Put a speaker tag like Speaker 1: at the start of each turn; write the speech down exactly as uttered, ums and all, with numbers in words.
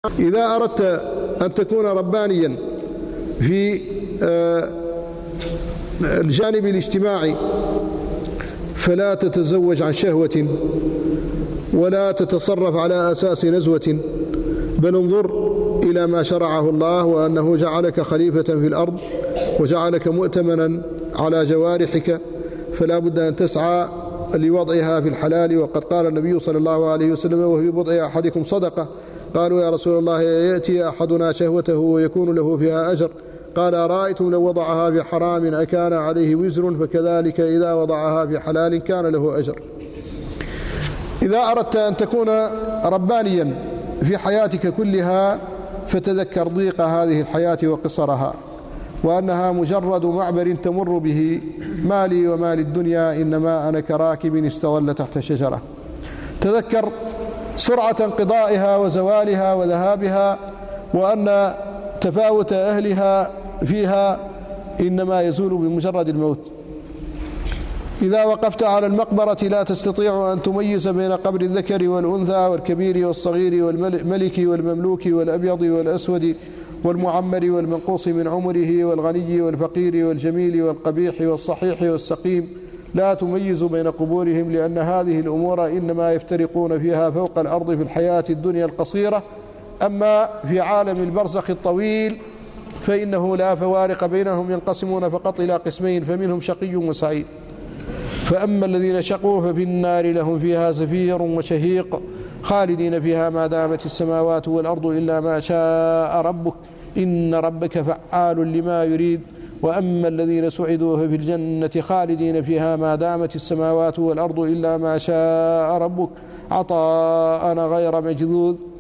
Speaker 1: إذا أردت أن تكون ربانيا في الجانب الاجتماعي فلا تتزوج عن شهوة ولا تتصرف على أساس نزوة، بل انظر إلى ما شرعه الله، وأنه جعلك خليفة في الأرض وجعلك مؤتمنا على جوارحك، فلا بد أن تسعى لوضعها في الحلال. وقد قال النبي صلى الله عليه وسلم: وفي بضع أحدكم صدقة. قالوا: يا رسول الله، يأتي أحدنا شهوته ويكون له فيها أجر؟ قال: أرأيتم لو وضعها في حرام أكان عليه وزر؟ فكذلك إذا وضعها في حلال كان له أجر. إذا أردت أن تكون ربانيا في حياتك كلها فتذكر ضيق هذه الحياة وقصرها، وأنها مجرد معبر تمر به، ما لي وما للدنيا، إنما أنا كراكب استظل تحت شجرة. تذكر سرعة انقضائها وزوالها وذهابها، وأن تفاوت أهلها فيها إنما يزول بمجرد الموت. إذا وقفت على المقبرة لا تستطيع أن تميز بين قبر الذكر والأنثى والكبير والصغير والملك والمملوك والأبيض والأسود والمعمر والمنقوص من عمره والغني والفقير والجميل والقبيح والصحيح والسقيم. لا تميز بين قبورهم، لأن هذه الأمور إنما يفترقون فيها فوق الأرض في الحياة الدنيا القصيرة. أما في عالم البرزخ الطويل فإنه لا فوارق بينهم، ينقسمون فقط إلى قسمين، فمنهم شقي وسعيد. فأما الذين شقوا ففي النار لهم فيها زفير وشهيق خالدين فيها ما دامت السماوات والأرض إلا ما شاء ربك إن ربك فعال لما يريد. وأما الذين سعدوا ففي الجنة خالدين فيها ما دامت السماوات والأرض إلا ما شاء ربك عطاء غير مجذوذ.